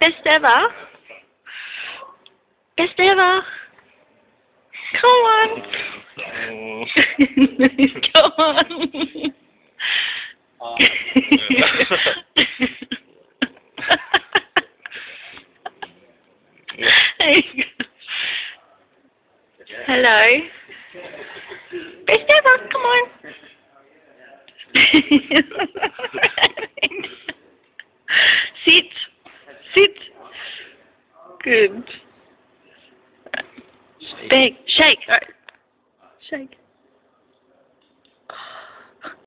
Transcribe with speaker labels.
Speaker 1: Bestever. Bestever. Come on. Come on. Hello. Bestever, come on. Sit. Sit. Good. Big. Shake. Shake.